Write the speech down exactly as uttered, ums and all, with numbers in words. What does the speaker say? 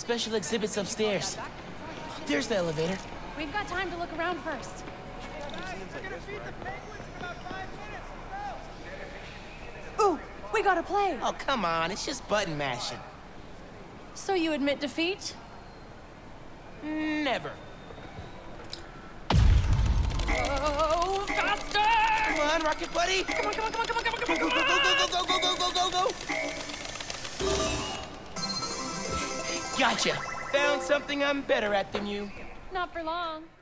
special exhibits upstairs. There's the elevator. We've got time to look around first. Ooh, we gotta play. Oh, come on, it's just button mashing. So you admit defeat? Never. Oh, faster! Come on, Rocket Buddy! Come on, come on, come on, come on, come on, come on, Go, come go, on! go, go, go, go, go, go, go, go! Gotcha! Found something I'm better at than you. Not for long.